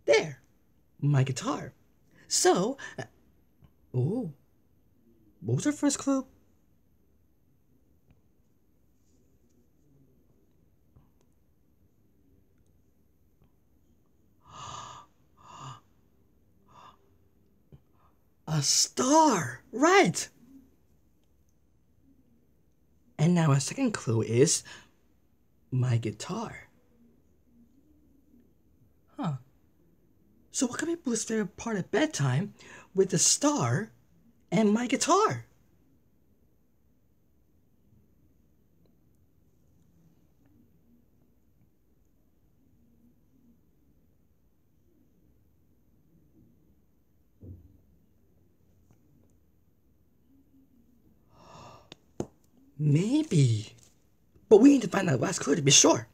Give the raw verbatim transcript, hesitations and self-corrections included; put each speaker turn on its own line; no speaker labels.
There, my guitar. So, uh, ooh, what was our first clue? A star, right? And now our second clue is my guitar. Huh. So what could be Blue's favorite part at bedtime with the star and my guitar? Maybe. But we need to find that last clue to be sure.